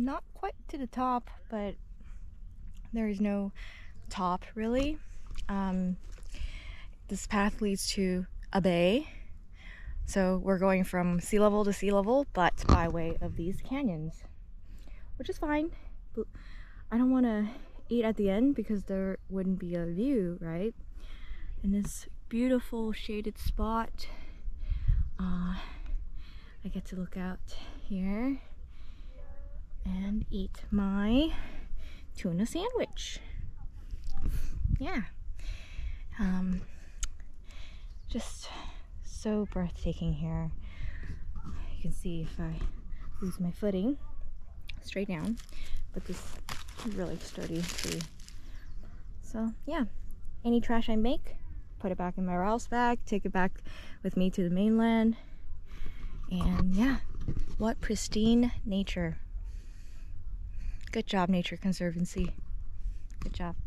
not quite to the top, but there is no top really. This path leads to a bay, so we're going from sea level to sea level, but by way of these canyons, which is fine. But I don't want to eat at the end because there wouldn't be a view, right? In this beautiful shaded spot, I get to look out here and eat my tuna sandwich. Yeah. Just so breathtaking here. You can see if I lose my footing, straight down, but this is really sturdy tree. So yeah, any trash I make, put it back in my Rouse bag, take it back with me to the mainland. And yeah, what pristine nature. Good job, Nature Conservancy. Good job.